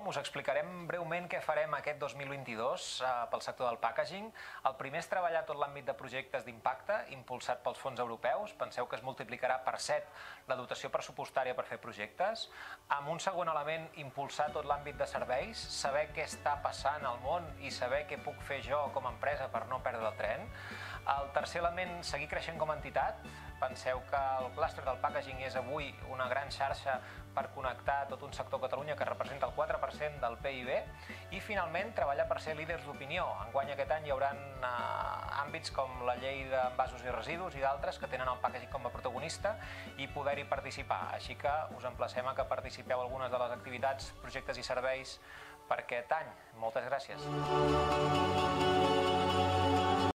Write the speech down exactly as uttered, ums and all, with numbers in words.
us explicarem breument què farem aquest dos mil vint-i-dos pel sector del packaging. El primer és treballar tot l'àmbit de projectes d'impacte impulsat pels fons europeus. Penseu que es multiplicarà per set la dotació pressupostària per fer projectes. Amb un segon element, impulsar tot l'àmbit de serveis, saber què està passant al món i saber què puc fer jo com a empresa per no perdre el tren. El tercer element, seguir creixent com a entitat. Penseu que el clúster del packaging és avui una gran xarxa per connectar tot un sector a Catalunya que representa el quatre per cent del P I B. I finalment, treballar per ser líders d'opinió. Enguany aquest any hi haurà eh, àmbits com la llei d'envasos i residus i d'altres que tenen el packaging com a protagonista i poder-hi participar. Així que us emplacem a que participeu en algunes de les activitats, projectes i serveis per aquest any. Moltes gràcies.